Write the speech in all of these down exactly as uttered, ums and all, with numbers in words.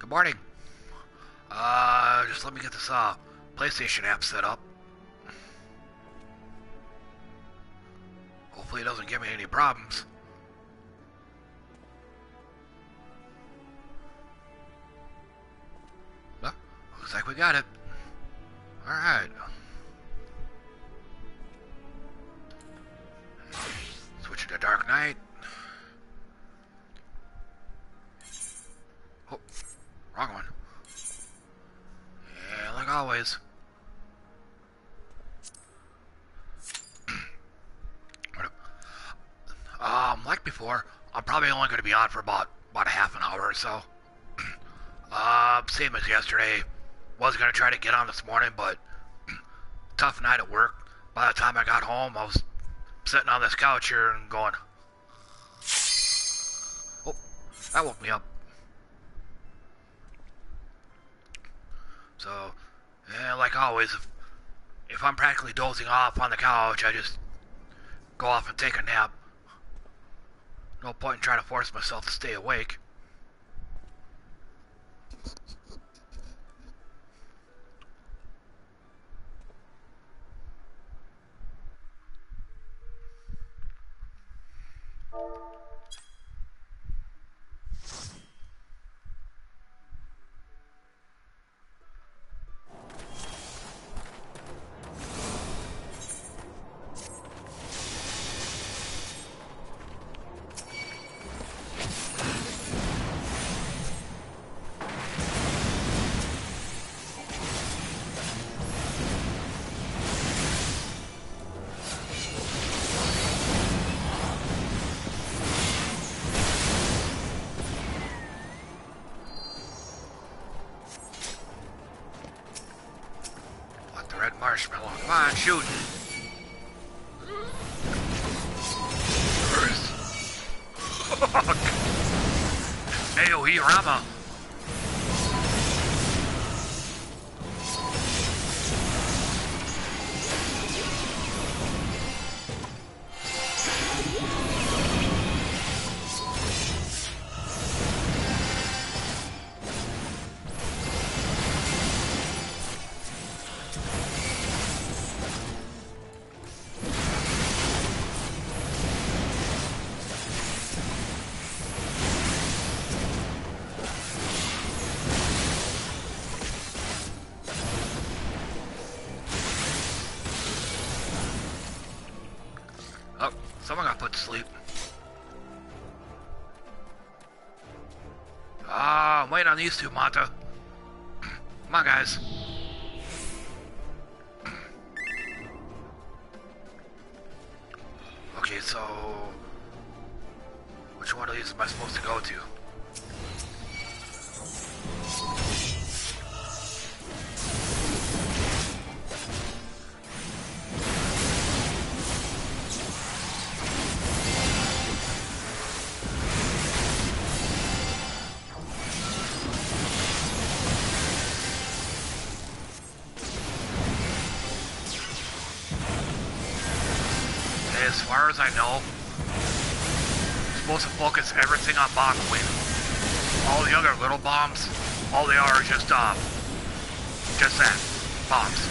Good morning. Uh, just let me get this uh PlayStation app set up. Hopefully it doesn't give me any problems. Well, looks like we got it. Alright. Switch to Dark Knight. Oh, wrong one. Yeah, like always. um, like before, I'm probably only going to be on for about, about a half an hour or so. uh, same as yesterday. Was going to try to get on this morning, but tough night at work. By the time I got home, I was sitting on this couch here and going, oh, that woke me up. So, yeah, like always, if, if I'm practically dozing off on the couch, I just go off and take a nap. No point in trying to force myself to stay awake. Marshmallow, come on, shoot! Fuck! AoE Rama! Oh, someone got put to sleep. Ah, I'm waiting on these two, Mata. Come on, guys. Okay, so which one of these am I supposed to go to? As far as I know, I'm supposed to focus everything on Bachwin. All the other little bombs, all they are is just, uh, just that, bombs.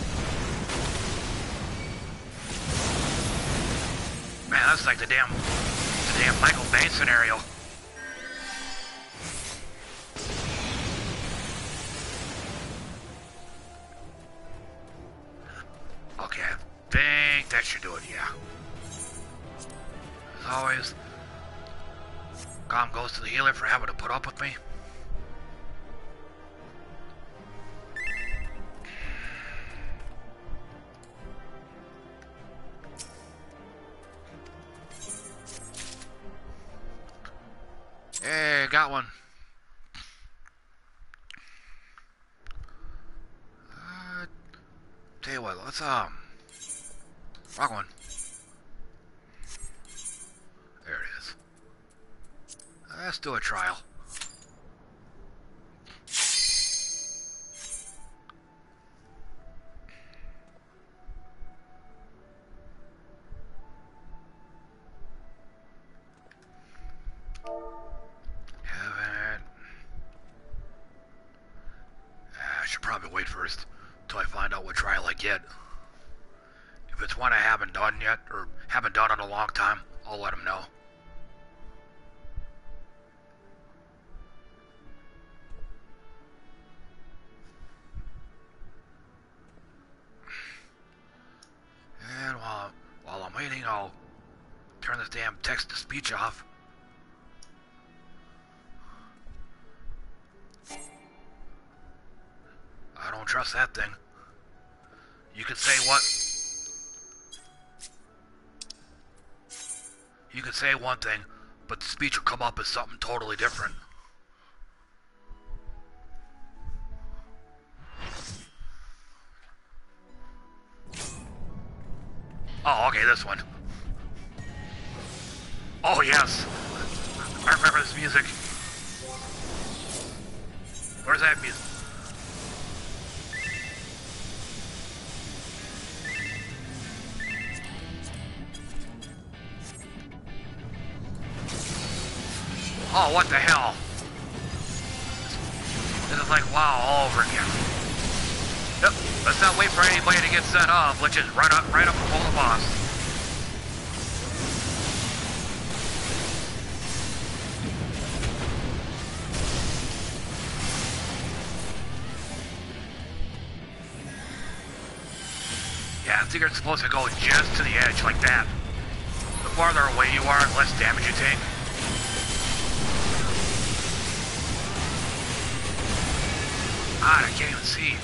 That's like the damn damn Michael Bay scenario. Okay, I think that should do it, yeah. As always, calm goes to the healer for having to put up with me. Hey, got one. Uh, tell you what, let's, um, wrong one. There it is. Let's do a trial. Wait first till I find out what trial I get. If it's one I haven't done yet, or haven't done in a long time, I'll let them know. And while, while I'm waiting, I'll turn this damn text-to-speech off. I don't trust that thing. You could say what? You could say one thing, but the speech will come up as something totally different. Oh, okay, this one. Oh, yes. I remember this music. Where's that music? Oh, what the hell? This is like WoW all over again. Yep, let's not wait for anybody to get set up. Let's just right up, right up and pull the boss. Yeah, I think you're supposed to go just to the edge like that. The farther away you are, the less damage you take. God, I can't even see.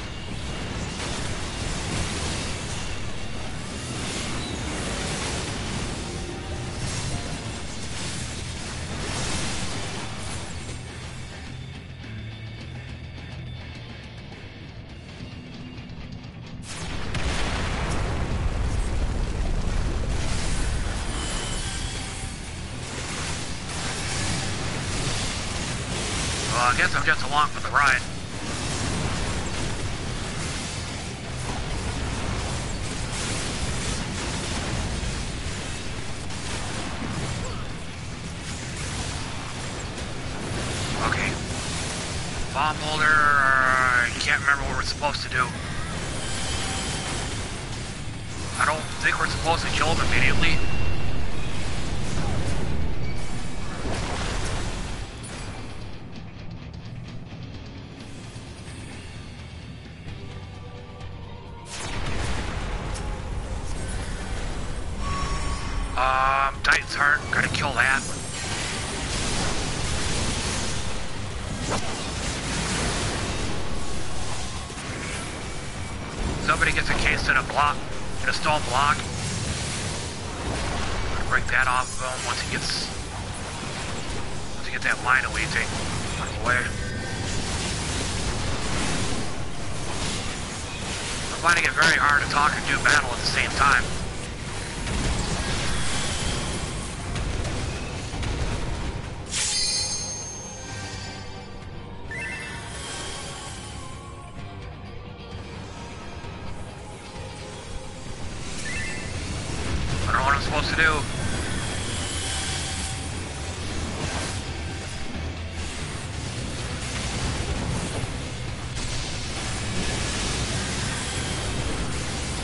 Well, I guess I'm just along for the ride. Bomb holder, I can't remember what we're supposed to do. I don't think we're supposed to kill him immediately. Um, Titan's Heart, gotta kill that. Somebody gets encased in a block, in a stone block. Break that off of him once he gets, once he gets that line away, take him away. I'm finding it very hard to talk and do battle at the same time. Supposed to do.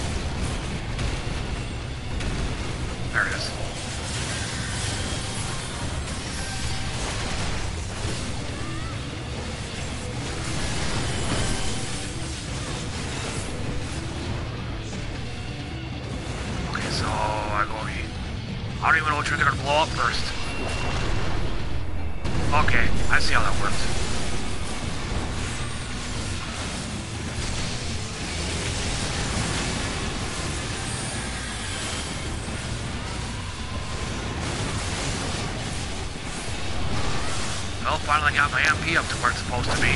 There it is. I don't even know which one's gonna blow up first. Okay, I see how that works. Well, finally got my M P up to where it's supposed to be.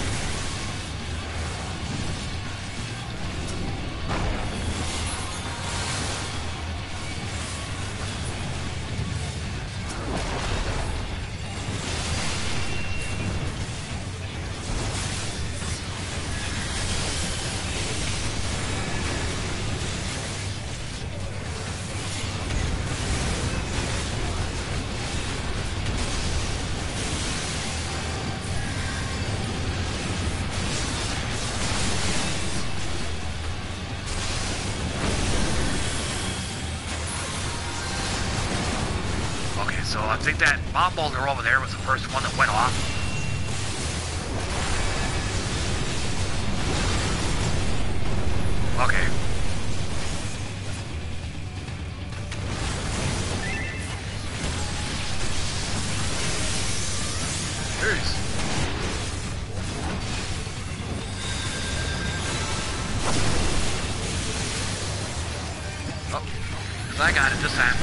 So I think that bomb boulder over there was the first one that went off. Okay. Jeez. Oh, 'cause I got it this time.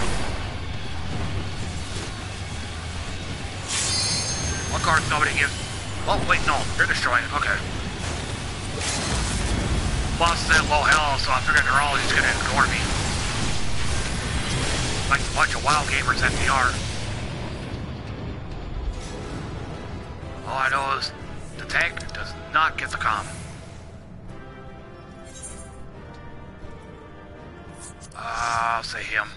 One card nobody gives. Oh, wait, no. They're destroying it. Okay. Boss is at low health, so I figured they're all just gonna ignore me. Like a bunch of wild gamers that they are. All I know is the tank does not get the comm. Uh, I'll say him.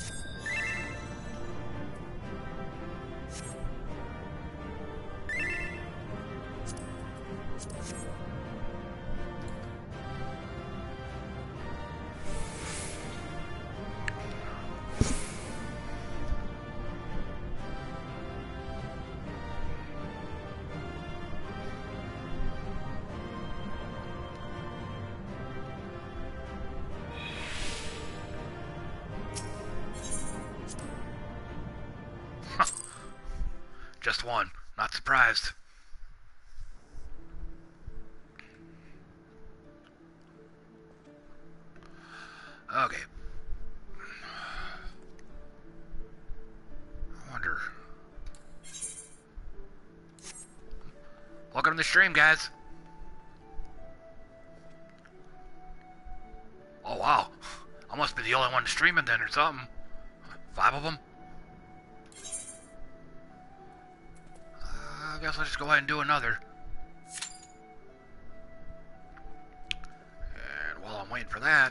Just one. Not surprised. Okay. I wonder. Welcome to the stream, guys. Oh, wow. I must be the only one streaming then or something. Five of them? I guess I'll just go ahead and do another. And while I'm waiting for that,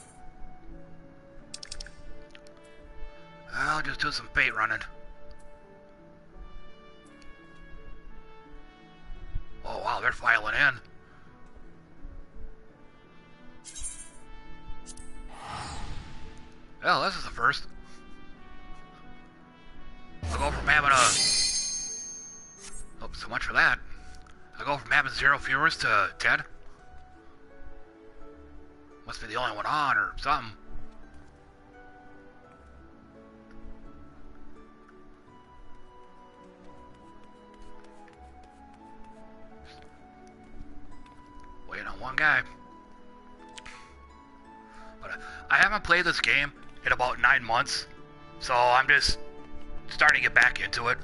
I'll just do some bait running. Oh wow, they're filing in. Well, this is the first. I'll go from having a... Oh, so much for that. I go from having zero viewers to ten. Must be the only one on or something. Waiting on one guy. But uh, I haven't played this game in about nine months, so I'm just starting to get back into it.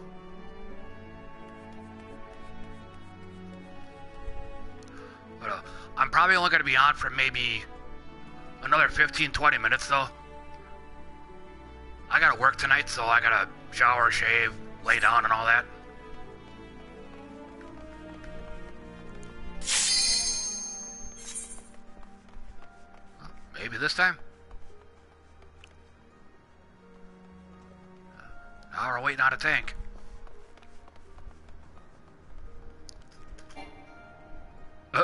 But uh, I'm probably only going to be on for maybe another fifteen, twenty minutes though. I gotta work tonight, so I gotta shower, shave, lay down and all that. Maybe this time? Now we're waiting on a tank. Uh.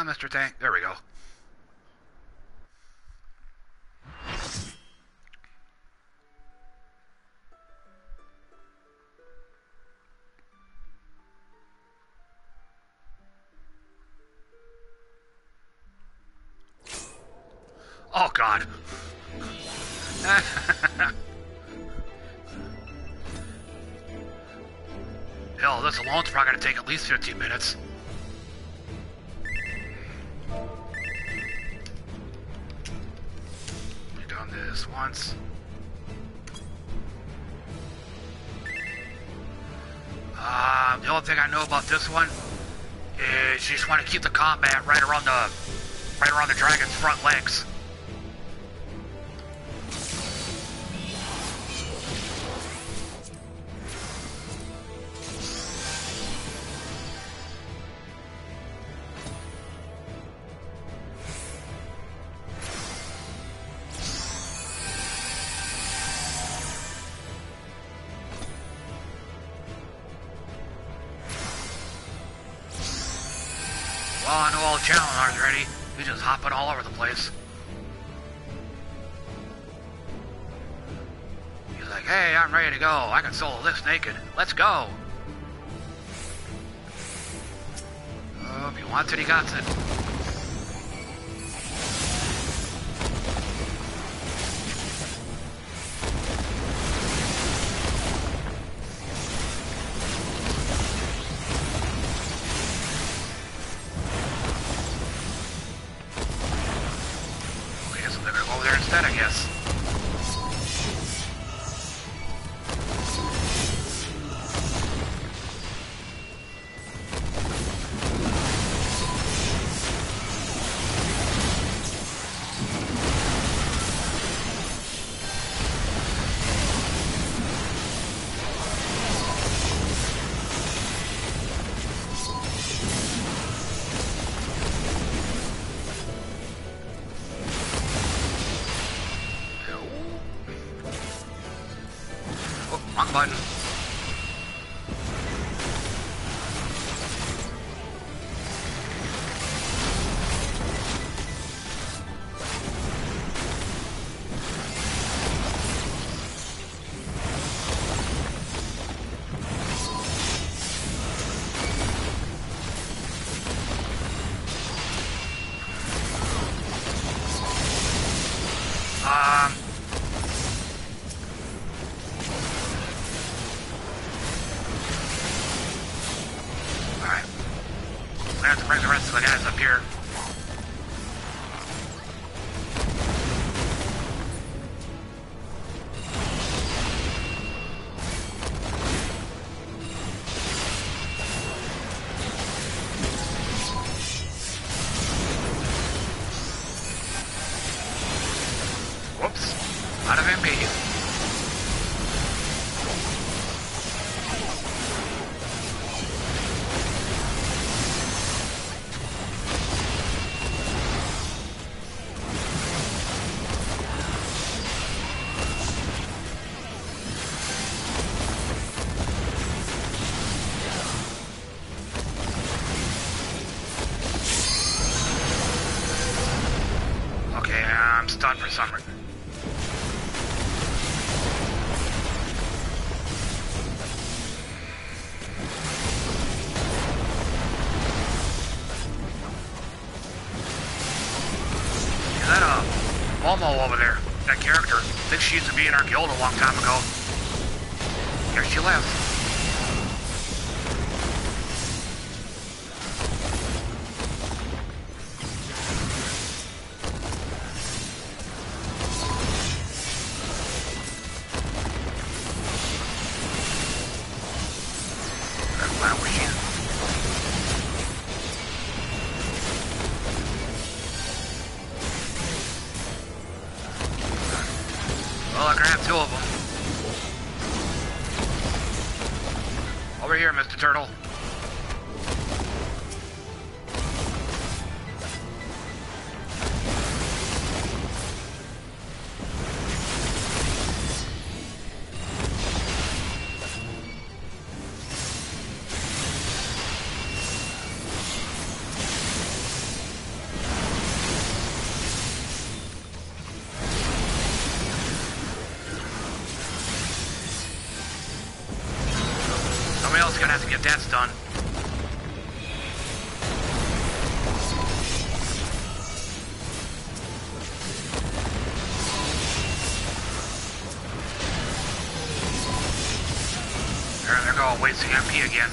on, Mister Tank. There we go. Oh, God. Hell, this alone's probably going to take at least fifteen minutes. We've done this once. Um, the only thing I know about this one is you just want to keep the combat right around the right around the dragon's front legs. Well, I know all the channel arms ready. He's just hopping all over the place. He's like, hey, I'm ready to go. I can solo this naked. Let's go. Oh, if he wants it, he got it. I guess. Wrong button. Um... I have to bring the rest of the guys up here. Whoops. Out of M P. I'm stunned for some reason. Is that a Momo over there? That character. I think she used to be in our guild a long time ago. Here she left. Well, I grabbed two of them. Over here, Mister Turtle. else is gonna have to get that done. There, there go, wasting M P again.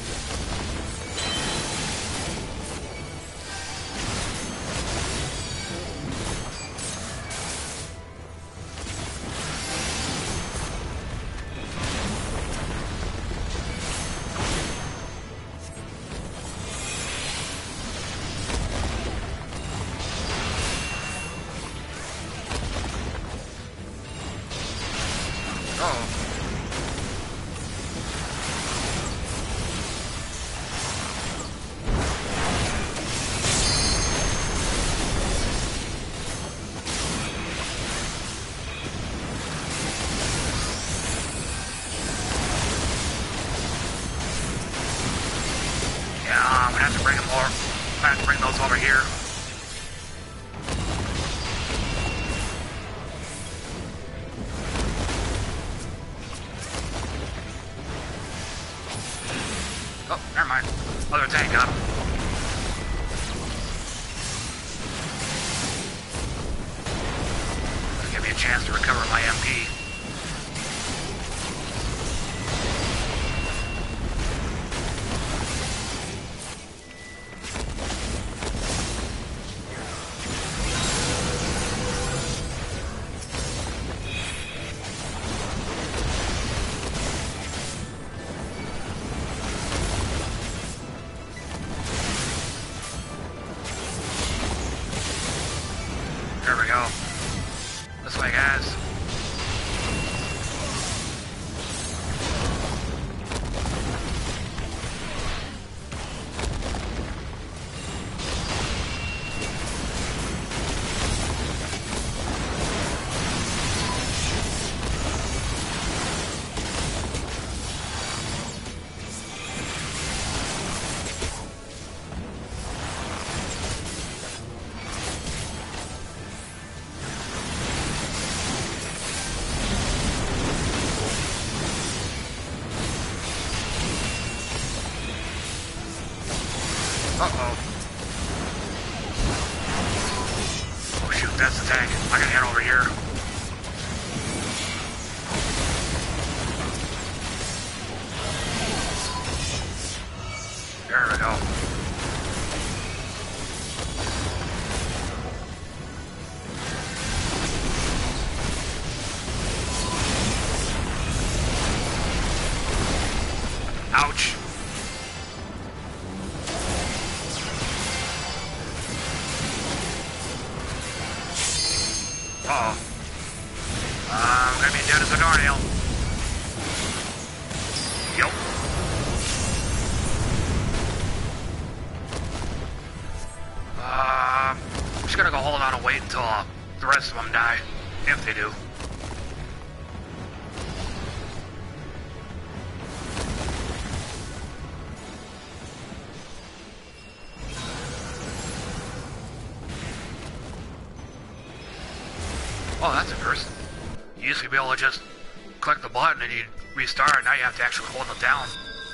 Just click the button and you restart. Now you have to actually hold it down.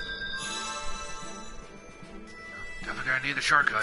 Definitely gonna need the shortcut.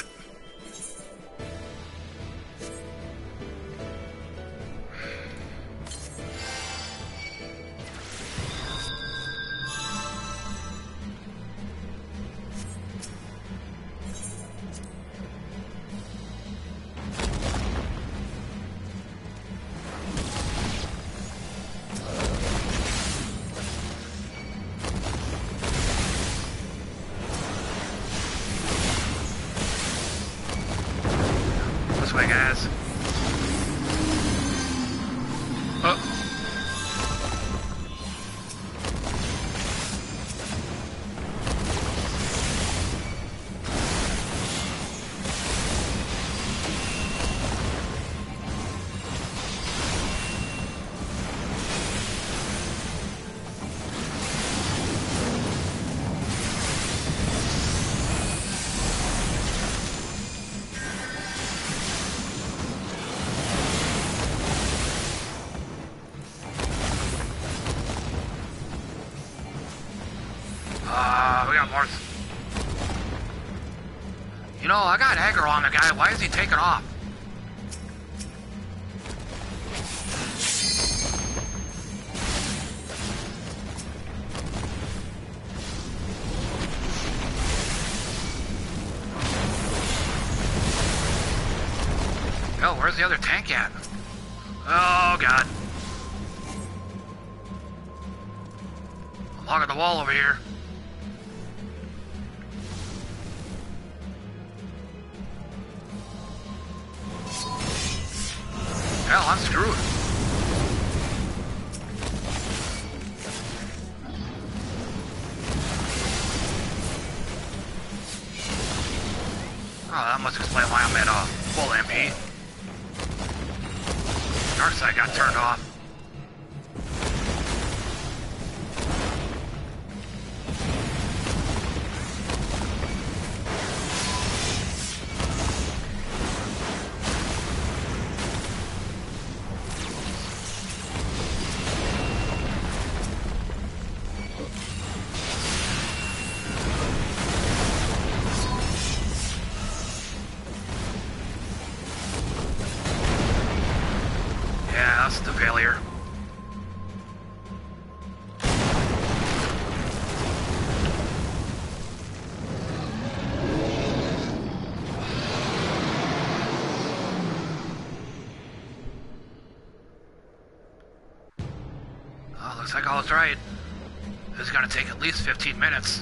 got more. You know, I got aggro on the guy. Why is he taking off? Oh, where's the other tank at? Oh, God. I'm hogging the wall over here. Hell, I'm screwed. Oh, that must explain why I'm at uh, full M P. Dark side got turned off. The failure. Oh, looks like I was right. This is gonna take at least fifteen minutes.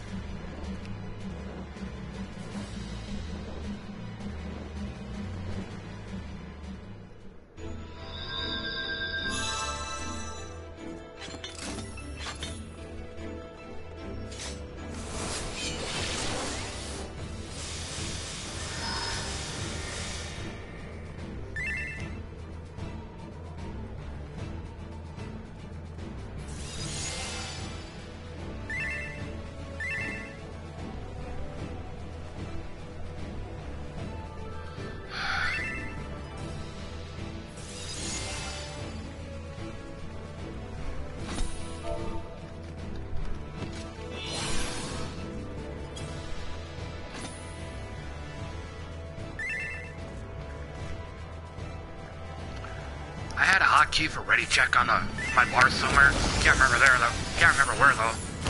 I had a hotkey for ready check on the my bar somewhere. Can't remember there though. Can't remember where though.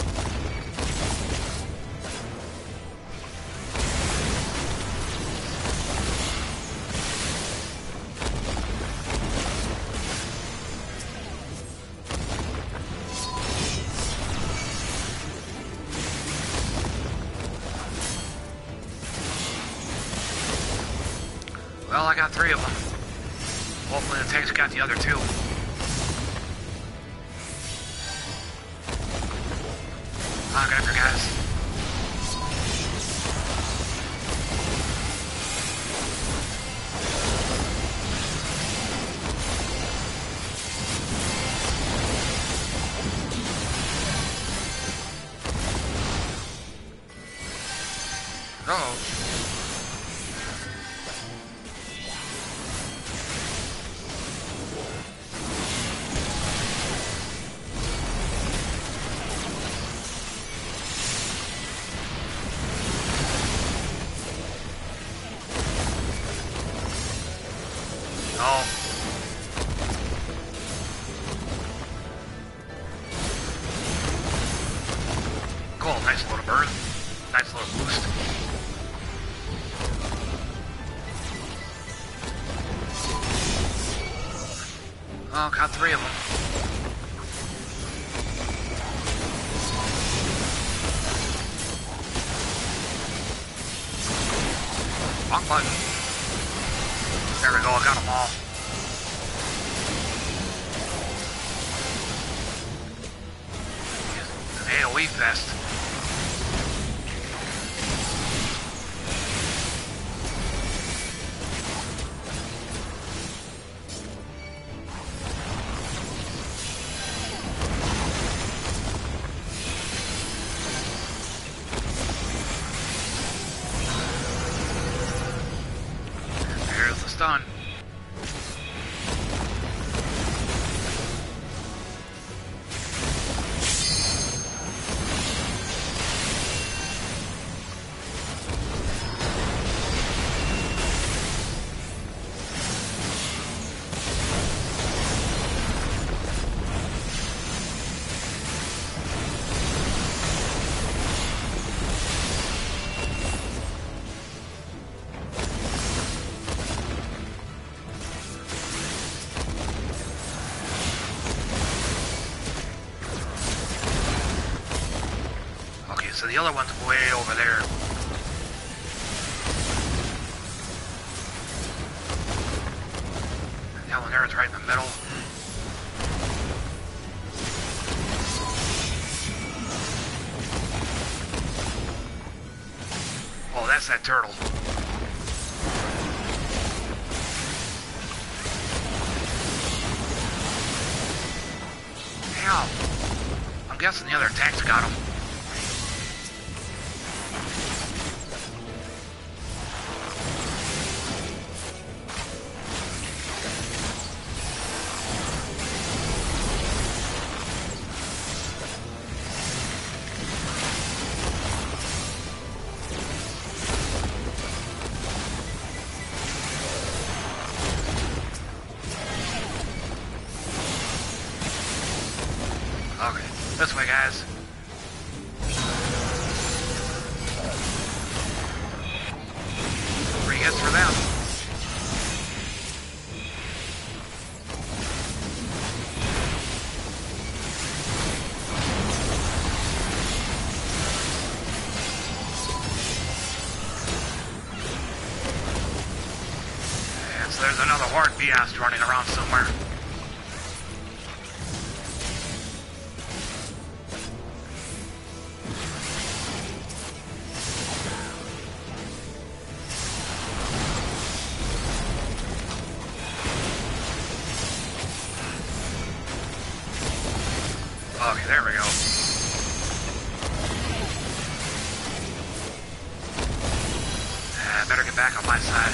Well, I got three of them. Hopefully the tank's got the other two. Ah, good for guys. Uh-oh. Oh. Cool, nice little burn. Nice little boost. Oh, got three of them. Wrong button. There we go, I got them all. An AoE fest. There's the stun. so the other one's way over there. That one there is right in the middle. Oh, that's that turtle. Ow. I'm guessing the other tanks got him. Okay, this way, guys. Free hits for them. And so there's another Horde Biast running around somewhere. Okay, there we go. I uh, better get back on my side.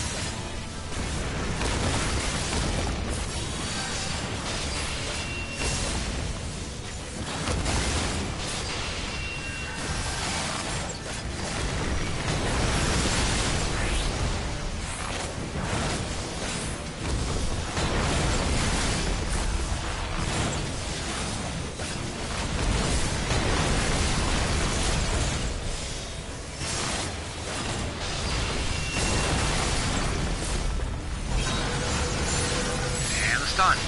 Done.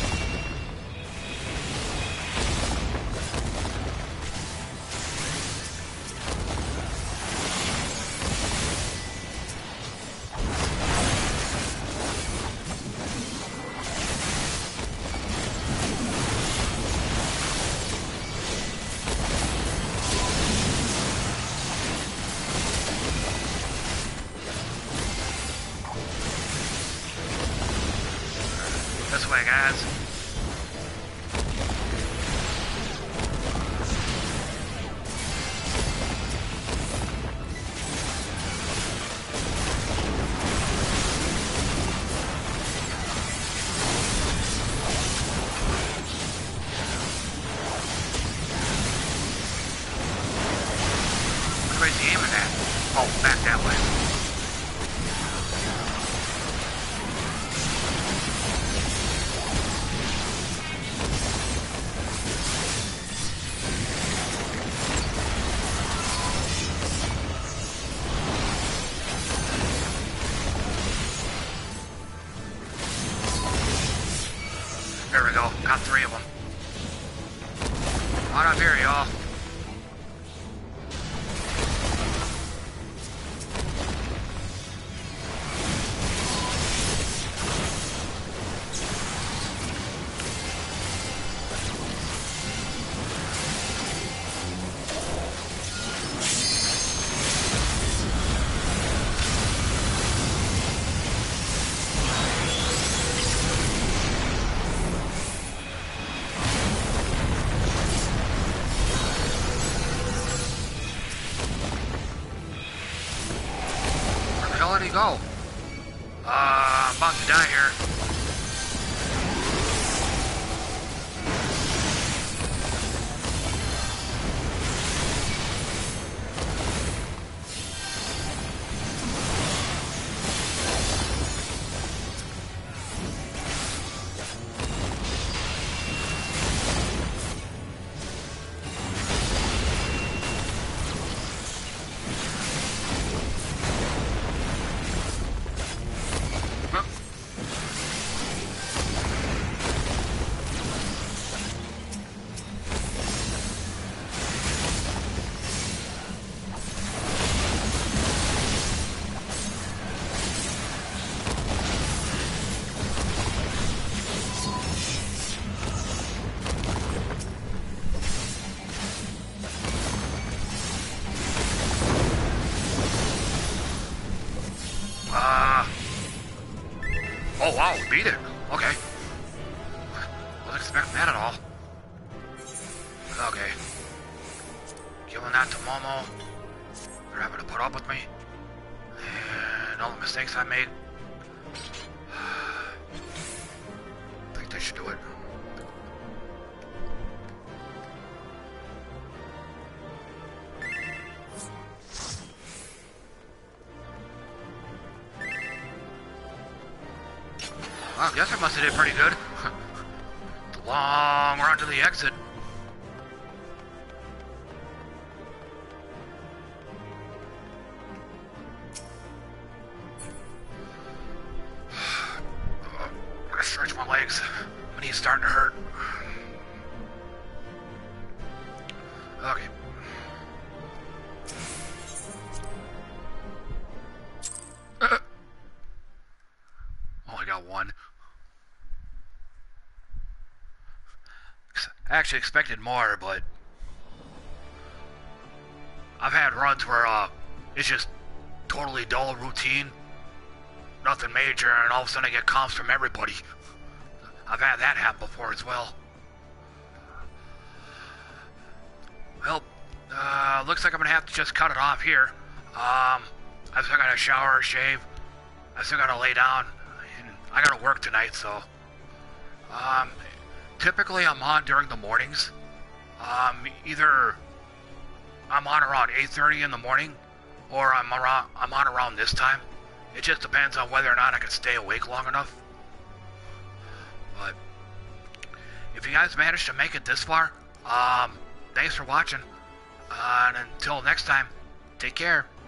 This way, guys. Where's he aiming at? Oh, back that way. There we go. Got three of them. On up here, y'all. Where did he go? Uh, I'm about to die here. Oh, wow, we beat it. Okay. Wasn't expecting that at all. Okay. Giving that to Momo. They're having to put up with me. And all the mistakes I made. I think they should do it. Well, I guess I must have did pretty good. The long run to the exit. I'm gonna stretch my legs. My knee's starting to hurt. Okay. Uh, only got one. I actually expected more, but I've had runs where uh, it's just totally dull routine, nothing major, and all of a sudden I get comps from everybody. I've had that happen before as well. Well, uh, looks like I'm gonna have to just cut it off here. Um, I still gotta shower, shave. I still gotta lay down, and I gotta work tonight, so. Um, typically I'm on during the mornings. Um, either I'm on around eight thirty in the morning, or I'm around, I'm on around this time. It just depends on whether or not I can stay awake long enough. But if you guys managed to make it this far, um, thanks for watching. Uh, and until next time, take care.